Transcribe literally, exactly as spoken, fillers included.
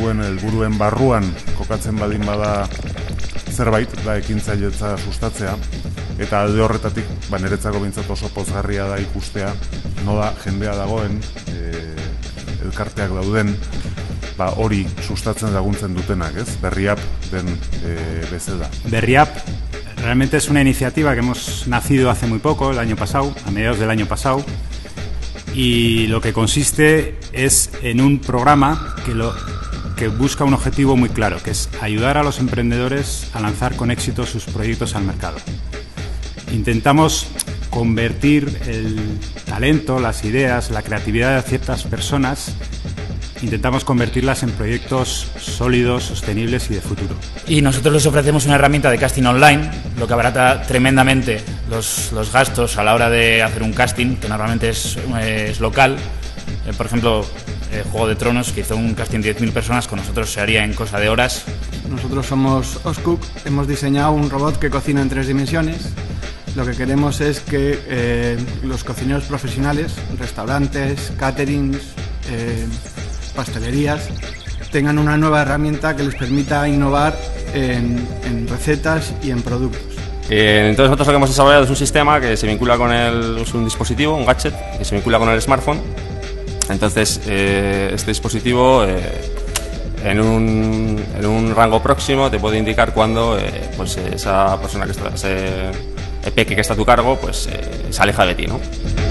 duen helburuen barruan kokatzen badin bada zerbait, da ekintzailetza sustatzea, eta alde horretatik, ba, niretzako bintzat oso pozgarria da ikustea, nola jendea dagoen, e, elkarteak dauden, ba, hori sustatzen laguntzen dutenak, ez? Berriap den e, bezala. Berriap realmente es una iniciativa que hemos nacido hace muy poco, el año pasado, a mediados del año pasado, y lo que consiste es en un programa que lo que busca un objetivo muy claro, que es ayudar a los emprendedores a lanzar con éxito sus proyectos al mercado. Intentamos convertir el talento, las ideas, la creatividad de ciertas personas, intentamos convertirlas en proyectos sólidos, sostenibles y de futuro. Y nosotros les ofrecemos una herramienta de casting online, lo que abarata tremendamente los, los gastos a la hora de hacer un casting, que normalmente es, es local. Eh, por ejemplo, eh, Juego de Tronos, que hizo un casting de diez mil personas, con nosotros se haría en cosa de horas. Nosotros somos Oscook, hemos diseñado un robot que cocina en tres dimensiones. Lo que queremos es que eh, los cocineros profesionales, restaurantes, caterings, eh, pastelerías, tengan una nueva herramienta que les permita innovar en, en recetas y en productos. Eh, entonces nosotros lo que hemos desarrollado es un sistema que se vincula con el, es un dispositivo, un gadget, que se vincula con el smartphone. Entonces eh, este dispositivo eh, en, un, en un rango próximo te puede indicar cuando eh, pues esa persona que está, ese peque que está a tu cargo, pues eh, se aleja de ti, ¿no?